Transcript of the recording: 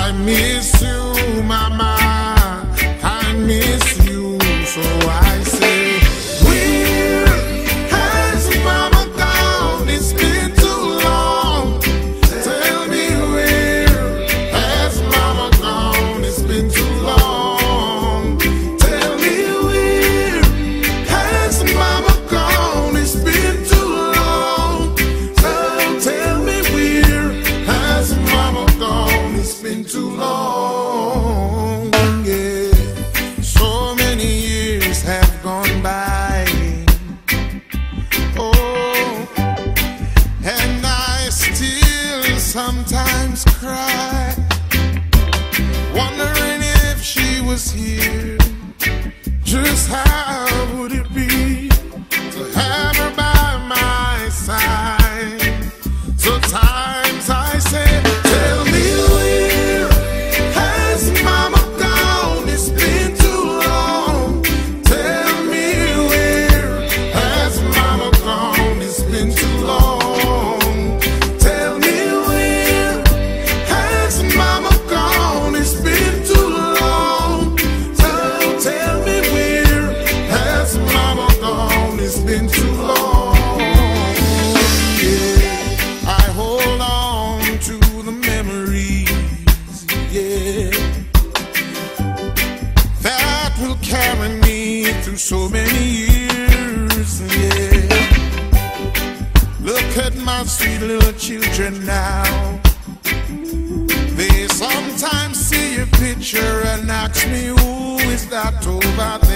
miss you, mama. I miss you, so I say, where has mama gone? It's been too long. Tell me, where has mama gone? It's been too long. Tell me, where has mama gone? It's been too long. So tell me, where has mama gone? It's been too long. Yeah, so many years have gone by. Oh, and I still sometimes cry, wondering if she was here. Just how would it be to have her by my side? So times I say, tell me, where has mama gone? It's been too long. Tell me, where has mama gone? It's been too long. Tell me, where has mama gone? It's been too long. So tell me, where has mama gone? It's been too long. Yeah, I hold on to the memories, yeah, that will carry me through so many years, yeah. Look at my sweet little children now. They sometimes see a picture and ask me, who is that over there?